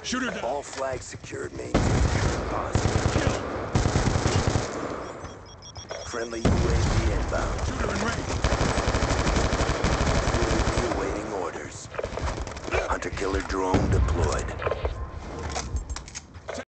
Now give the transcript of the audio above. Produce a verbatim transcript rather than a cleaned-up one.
Shooter down. All flags secured. Maintain current positive. Kill. Friendly U A V inbound. Shooter in range. U A V awaiting orders. Hunter-killer drone deployed.